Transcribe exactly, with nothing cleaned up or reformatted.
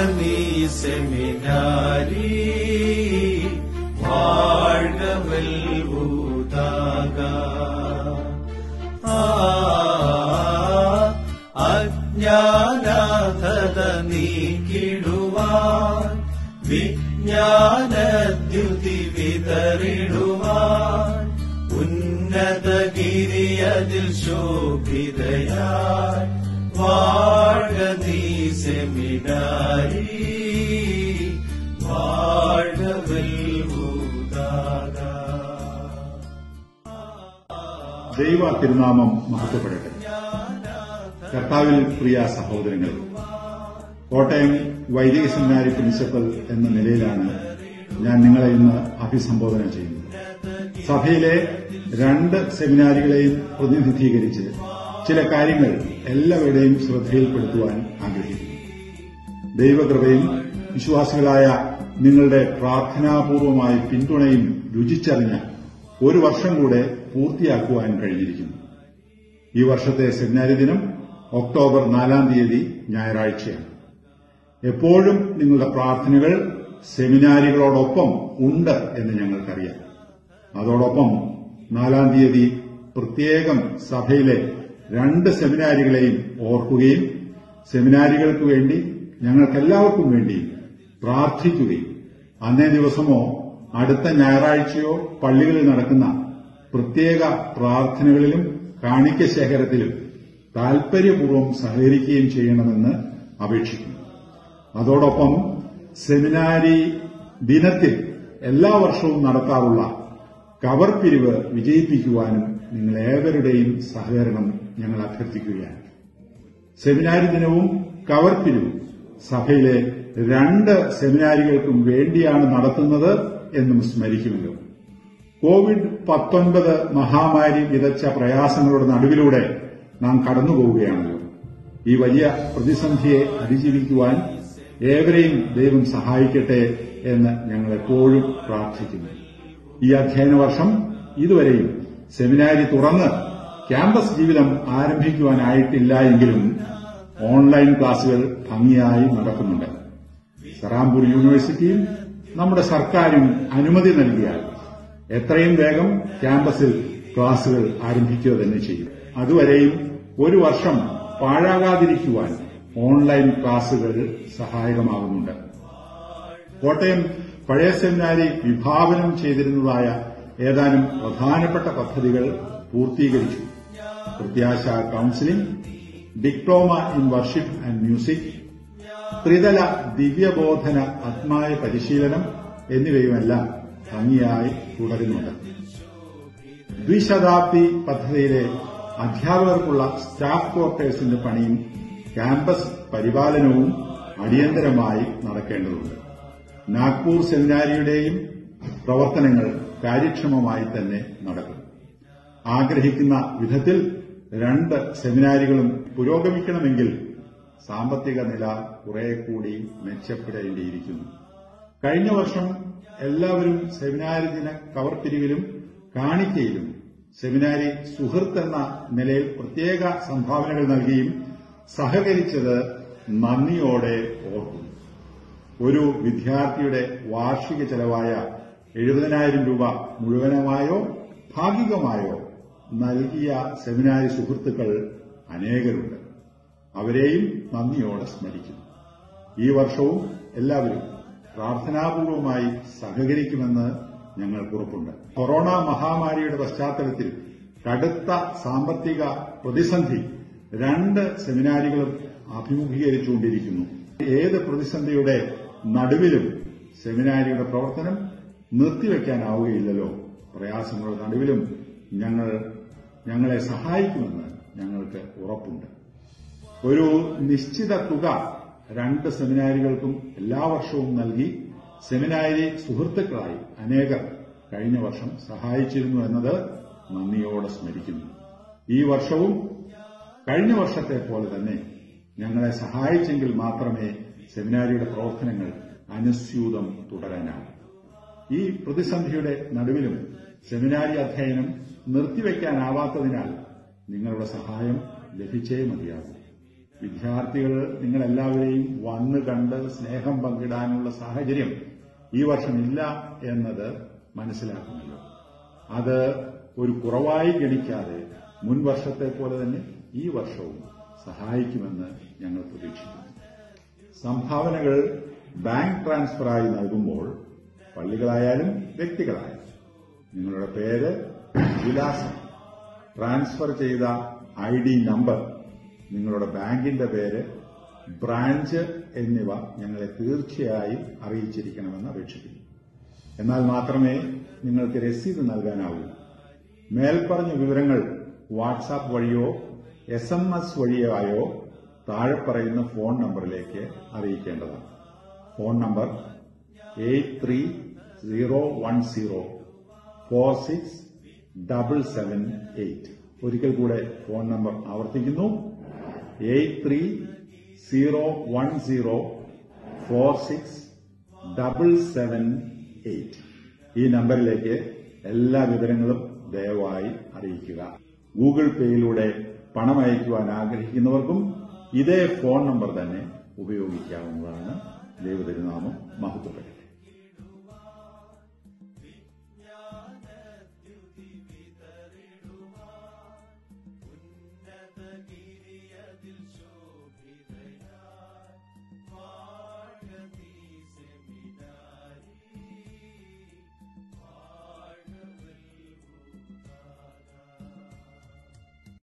നീ സെമിനാരി വാഴ്ക വെൽവൂതാക. അജ്ഞാനാഥത നീക്കിടുവാൻ വിജ്ഞാനദ്യുതി വിതറിടുവാൻ ഉന്നതഗിരിയതിൽ ശോഭിതയായി വാഴ്ക നീ സെമിനാരി വാഴ്ക വെൽവൂതാക. ദൈവ തിരുനാമം മഹത്വപ്പെടട്ടെ. കർത്താവിൽ പ്രിയ സഹോദരങ്ങളെ, കോട്ടയം വൈദിക സെമിനാരി പ്രിൻസിപ്പൽ എന്ന നിലയിലാണ് ഞാൻ നിങ്ങളെ ഇന്ന് അഭിസംബോധന ചെയ്യുന്നത്. സഭയിലെ രണ്ട് സെമിനാരികളെയും പ്രതിനിധീകരിച്ച് ചില കാര്യങ്ങൾ എല്ലാവരുടെയും ശ്രദ്ധയിൽപ്പെടുത്തുവാൻ ആഗ്രഹിക്കുന്നു. ദൈവകൃപയും വിശ്വാസികളായ നിങ്ങളുടെ പ്രാർത്ഥനാപൂർവമായ പിന്തുണയും രുചിച്ചറിഞ്ഞ ഒരു വർഷം കൂടെ പൂർത്തിയാക്കുവാൻ കഴിഞ്ഞിരിക്കുന്നു. ഈ വർഷത്തെ സെമിനാരി ദിനം ഒക്ടോബർ നാലാം തീയതി ഞായറാഴ്ചയാണ്. എപ്പോഴും നിങ്ങളുടെ പ്രാർത്ഥനകൾ സെമിനാരികളോടൊപ്പം ഉണ്ട് എന്ന് ഞങ്ങൾക്കറിയാം. അതോടൊപ്പം നാലാം തീയതി പ്രത്യേകം സഭയിലെ രണ്ട് സെമിനാരികളെയും ഓർക്കുകയും സെമിനാരികൾക്ക് വേണ്ടി ഞങ്ങൾക്കെല്ലാവർക്കും വേണ്ടി പ്രാർത്ഥിക്കുകയും അന്നേ ദിവസമോ അടുത്ത ഞായറാഴ്ചയോ പള്ളികളിൽ നടക്കുന്ന പ്രത്യേക പ്രാർത്ഥനകളിലും കാണിക്ക ശേഖരത്തിലും താൽപര്യപൂർവ്വം സഹകരിക്കുകയും ചെയ്യണമെന്ന് അപേക്ഷിക്കുന്നു. അതോടൊപ്പം സെമിനാരി ദിനത്തിൽ എല്ലാ വർഷവും നടത്താറുള്ള കവർ പിരിവ് വിജയിപ്പിക്കുവാനും നിങ്ങളേവരുടെയും സഹകരണം ഞങ്ങൾ അഭ്യർത്ഥിക്കുകയാണ്. സെമിനാരി ദിനവും കവർ പിരിവും സഭയിലെ രണ്ട് സെമിനാരികൾക്കും വേണ്ടിയാണ് നടത്തുന്നത് എന്നും സ്മരിക്കുമല്ലോ. കോവിഡ് പത്തൊൻപത് മഹാമാരി വിതച്ച പ്രയാസങ്ങളുടെ നടുവിലൂടെ നാം കടന്നുപോവുകയാണല്ലോ. ഈ വലിയ പ്രതിസന്ധിയെ അതിജീവിക്കുവാൻ ഏവരെയും ദൈവം സഹായിക്കട്ടെ എന്ന് ഞങ്ങൾ എപ്പോഴും പ്രാർത്ഥിക്കുന്നു. ഈ അധ്യയന വർഷം ഇതുവരെയും സെമിനാരി തുറന്ന് ക്യാമ്പസ് ജീവിതം ആരംഭിക്കുവാനായിട്ടില്ല എങ്കിലും ഓൺലൈൻ ക്ലാസുകൾ ഭംഗിയായി നടക്കുന്നുണ്ട്. സറാംപൂർ യൂണിവേഴ്സിറ്റിയും നമ്മുടെ സർക്കാരും അനുമതി നൽകിയാൽ എത്രയും വേഗം ക്യാമ്പസിൽ ക്ലാസുകൾ ആരംഭിക്കുക തന്നെ ചെയ്യും. അതുവരെയും ഒരു വർഷം പാഴാകാതിരിക്കുവാൻ ഓൺലൈൻ ക്ലാസുകൾ സഹായകമാകുന്നുണ്ട്. കോട്ടയം പഴയ സെമിനാരി വിഭാവനം ചെയ്തിരുന്നതായ ഏതാനും പ്രധാനപ്പെട്ട പദ്ധതികൾ പൂർത്തീകരിച്ചു. പ്രത്യാശ counselling, diploma in worship and music, ത്രിതല ദിവ്യബോധന ആത്മായ പരിശീലനം എന്നിവയുമെല്ലാം ഭംഗിയായി തുടരുന്നുണ്ട്. ദ്വിശതാബ്ദി പദ്ധതിയിലെ അധ്യാപകർക്കുള്ള സ്റ്റാഫ് ക്വാർട്ടേഴ്സിന്റെ പണിയും ക്യാമ്പസ് പരിപാലനവും അടിയന്തരമായി നടക്കേണ്ടതുണ്ട്. നാഗ്പൂർ സെമിനാരിയുടെയും പ്രവർത്തനങ്ങൾ കാര്യക്ഷമമായി തന്നെ നടക്കും. ആഗ്രഹിക്കുന്ന വിധത്തിൽ രണ്ട് സെമിനാരികളും പുരോഗമിക്കണമെങ്കിൽ സാമ്പത്തിക നില കുറെ കൂടി മെച്ചപ്പെടേണ്ടിയിരിക്കുന്നു. കഴിഞ്ഞ വർഷം എല്ലാവരും സെമിനാരി ദിന കവർ പിരിവിലും കാണിക്കയിലും സെമിനാരി സുഹൃത്ത് എന്ന നിലയിൽ പ്രത്യേക സംഭാവനകൾ നൽകിയും സഹകരിച്ചത് നന്ദിയോടെ ഓർക്കുന്നു. ഒരു വിദ്യാർത്ഥിയുടെ വാർഷിക ചെലവായ എഴുപതിനായിരം രൂപ മുഴുവനമായോ ഭാഗികമായോ നൽകിയ സെമിനാരി സുഹൃത്തുക്കൾ അനേകരുണ്ട്. അവരെയും നന്ദിയോടെ സ്മരിക്കുന്നു. ഈ വർഷവും എല്ലാവരും പ്രാർത്ഥനാപൂർവമായി സഹകരിക്കുമെന്ന് ഞങ്ങൾക്ക് ഉറപ്പുണ്ട്. കൊറോണ മഹാമാരിയുടെ പശ്ചാത്തലത്തിൽ കടുത്ത സാമ്പത്തിക പ്രതിസന്ധി രണ്ട് സെമിനാരികളും അഭിമുഖീകരിച്ചുകൊണ്ടിരിക്കുന്നു. ഏത് പ്രതിസന്ധിയുടെ നടുവിലും സെമിനാരിയുടെ പ്രവർത്തനം നിർത്തിവെക്കാനാവുകയില്ലല്ലോ. പ്രയാസങ്ങളുടെ നടുവിലും ഞങ്ങൾ ഞങ്ങളെ സഹായിക്കുമെന്ന് ഞങ്ങൾക്ക് ഉറപ്പുണ്ട്. ഒരു നിശ്ചിത തുക രണ്ട് സെമിനാരികൾക്കും എല്ലാ വർഷവും നൽകി സെമിനാരി സുഹൃത്തുക്കളായി അനേകർ കഴിഞ്ഞ വർഷം സഹായിച്ചിരുന്നു എന്നത് നന്ദിയോടെ സ്മരിക്കുന്നു. ഈ വർഷവും കഴിഞ്ഞ വർഷത്തെ പോലെ തന്നെ ഞങ്ങളെ സഹായിച്ചെങ്കിൽ മാത്രമേ സെമിനാരിയുടെ പ്രവർത്തനങ്ങൾ അനുസ്യൂതം തുടരാനാവൂ. ഈ പ്രതിസന്ധിയുടെ നടുവിലും സെമിനാരി അധ്യയനം നിർത്തിവെക്കാനാവാത്തതിനാൽ നിങ്ങളുടെ സഹായം ലഭിച്ചേ മതിയാകും. വിദ്യാർത്ഥികൾ നിങ്ങളെല്ലാവരെയും വന്ന് കണ്ട് സ്നേഹം പങ്കിടാനുള്ള സാഹചര്യം ഈ വർഷമില്ല എന്നത് മനസ്സിലാക്കുമല്ലോ. അത് ഒരു കുറവായി ഗണിക്കാതെ മുൻ വർഷത്തെ പോലെ തന്നെ ഈ വർഷവും സഹായിക്കുമെന്ന് ഞങ്ങൾ പ്രതീക്ഷിക്കുന്നു. സംഭാവനകൾ ബാങ്ക് ട്രാൻസ്ഫറായി നൽകുമ്പോൾ പള്ളികളായാലും വ്യക്തികളായാലും നിങ്ങളുടെ പേര്, വിലാസം, ട്രാൻസ്ഫർ ചെയ്ത ഐ ഡി നമ്പർ, നിങ്ങളുടെ ബാങ്കിന്റെ പേര്, ബ്രാഞ്ച് എന്നിവ ഞങ്ങളെ തീർച്ചയായും അറിയിച്ചിരിക്കണമെന്ന് അപേക്ഷിക്കുന്നു. എന്നാൽ മാത്രമേ നിങ്ങൾക്ക് രസീത് നൽകാനാവൂ. മേൽപ്പറഞ്ഞ വിവരങ്ങൾ വാട്സാപ്പ് വഴിയോ എസ് എം എസ് വഴിയായോ താഴെ പറയുന്ന ഫോൺ നമ്പറിലേക്ക് അറിയിക്കേണ്ടതാണ്. Phone number eight three zero one zero four six double seven eight. ഒരിക്കൽ കൂടെ ഫോൺ നമ്പർ ആവർത്തിക്കുന്നു, eight three zero one zero four six double seven eight. ഈ നമ്പറിലേക്ക് എല്ലാ വിവരങ്ങളും ദയവായി അറിയിക്കുക. ഗൂഗിൾ പേയിലൂടെ പണം അയക്കുവാൻ ആഗ്രഹിക്കുന്നവർക്കും ഇതേ ഫോൺ നമ്പർ തന്നെ ഉപയോഗിക്കാവുന്നതാണ്. ദൈവതിരുനാമം മഹത്വപ്പെടട്ടെ.